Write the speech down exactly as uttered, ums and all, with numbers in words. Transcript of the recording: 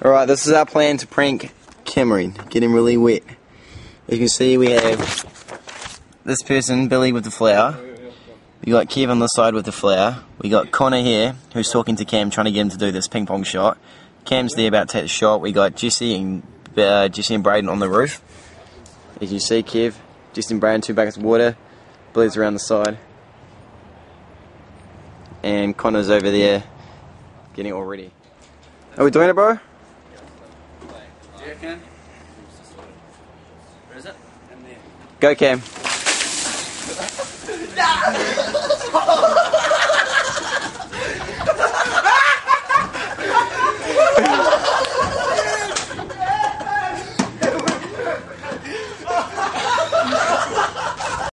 Alright, this is our plan to prank Cameron. Get him really wet. As you can see, we have this person, Billy, with the flower. We got Kev on this side with the flower. We got Connor here, who's talking to Cam, trying to get him to do this ping pong shot. Cam's there about to take the shot. We got Jesse and uh, Jesse and Braden on the roof. As you see, Kev, Jesse and Braden, two buckets of water. Billy's around the side. And Connor's over there, getting it all ready. Are we doing it, bro? Do you reckon? Where is it? In there. Go, Cam.